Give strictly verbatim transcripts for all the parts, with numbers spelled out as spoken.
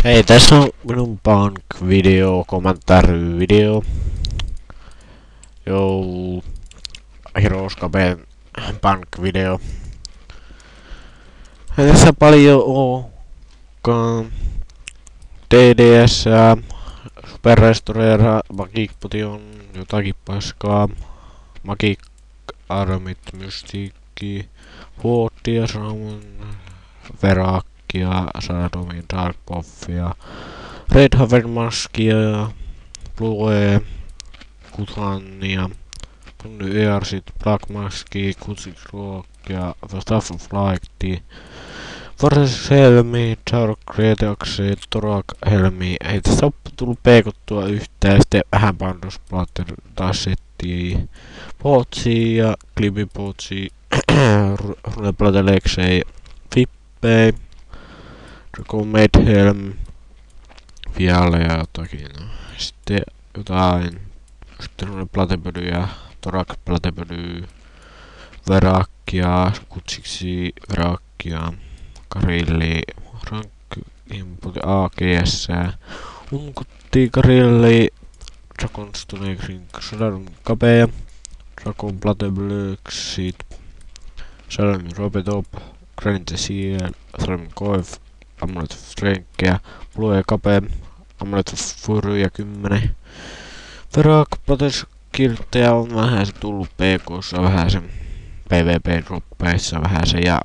Hei, tässä on minun punk-video, kommentaari-video. Jou, Hiroskapen punk-video. Ei tässä paljon ookaan D D S, Super Restoreera, Magic Potion, jotakin paskaa. Magic Armit, Mystiikki, Huottia, Saamon, Verakkia, Sadomin, Dark Buffia, Red Haven Maskia ja Blue Kutania, Punny Earsit, Black Maski, Kutsik Ruokkia, The Stuff of Light, Forces Helmi, Dark Redeaxe, Torak Helmi. Ei tästä oo tullut peekottua yhtään, sitten vähän Bandosplatter taas settiin Potsi ja Clippy Potsi, Runeplateleksei, Fippei, Dragon Medhelm, Fiale ja jotakin. No. Sitten jotain, sitten Runeplatepödy ja Torak Platepödy, Verakkia, Kutsiksi, Verakkia, Karilli, Rankky, Input, A G S, Unkutti, Karilli, Dragon Stone Green, Sodarum Kapea, Dragon Plateblyxit, Salmi Robetop, Granite Seal, Salmi Koif, Amulet of Strengthia, Blue Kape, Amulet of Fury ja kymmenen. Verak Plates Kirttejä on vähän se tullut P K:ssa, vähän se PvP-droppeissa, vähän se ja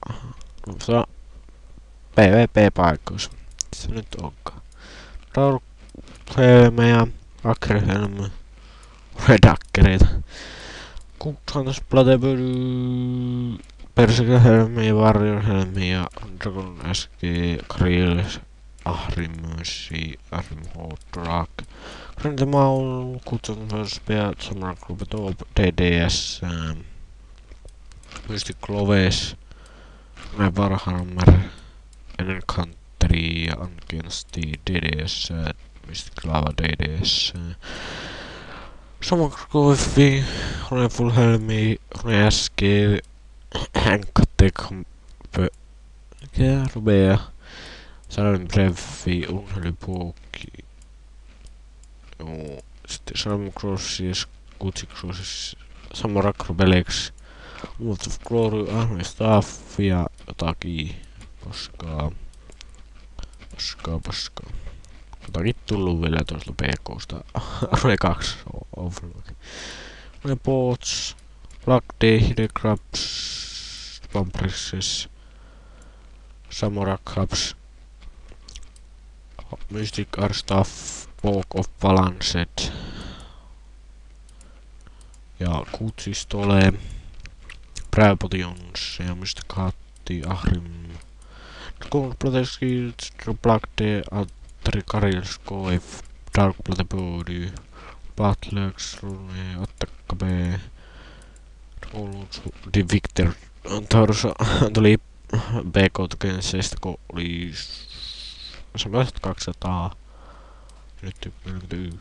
PvP-paikoissa. Se nyt onkaan. Dark Helme ja Acrehelme, Redakkereita. Kutshantas Platepödy, Persekehelme ja Warrior-helme ja Dragon Aski, Krill, Ahrimösi, Ahrimhoodrak, Granite Maul, Kutsuntas Peat, Sumrak Rupetop, D D S, Mystic Cloves, Warhammer, Encounteri ja Uncansti, D D S, Mystic Lava, D D S, Sumrak Koifi, Rune Full Helmi, Rune Aski, Hänkkatek, mikä rubea, Salmin Breffi, Unhelipuukki, joo, sitten Salmin Crossis, Kutsik Crossis, Samurak Rubelex, Multi of Glory, Army Staff ja jotakin paskaa, paskaa, paskaa. Jotakin tullut vielä tuosta P K:sta, Arme kaksi Overlock. Arme Bots, Black Day, Hidekrabs, Vamprisses, Samurai Crabs, Mystic Arstaff, Walk of Balanced ja Kutsistole, Praepotions ja Mystic Hatti, Ahrim, Dragon Plateski, Black Day, Altri Karils, Koif, Dark Platebody, Battlex, Rune, Attakka B, The Victor, Antaurus tuli B K-tukenseista, kun oli semmoiset kaksisataa. Nyt neljäkymmentäyksi.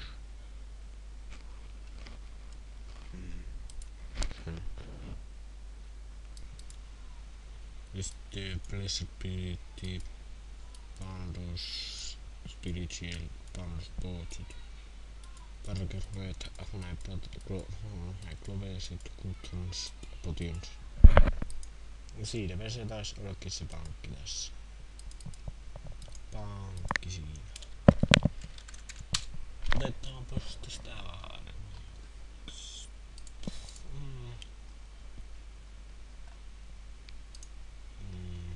Ja sitten Blessability, Pandos, Spiritual, Pandos, Botsit, Parkerhoet, Ahmai, Clovesit, Kutrans, Potions. Ja siinä se taisi ollakin se pankki tässä. Pankki siinä. Otetaanpas tästä vaan. Mm. Mm.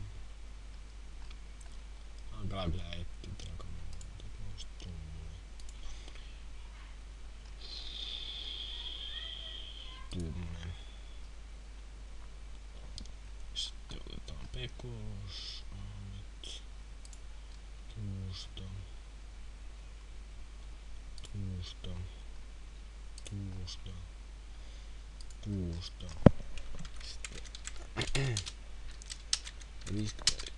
Alkaa kyllä etsiä tää kommentti. Kymmenen. Sitten otetaan Pekos. Nyt. Tuusta. Tuusta. Tuusta. Tuusta. Sitten. viisikymmentä.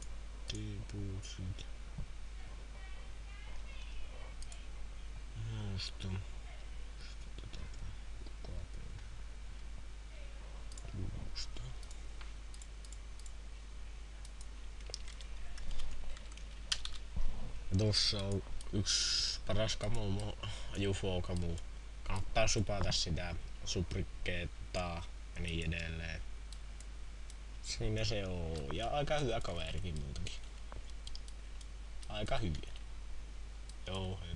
Debutit. Tuosta. Tuosta. Ja tossa on yksi paras kamu, Jufo kamu. Kannattaa supata sitä suprikkeettaa ja niin edelleen. Siinä se on. Ja aika hyvä kaverikin muutenkin. Aika hyviä. Joo,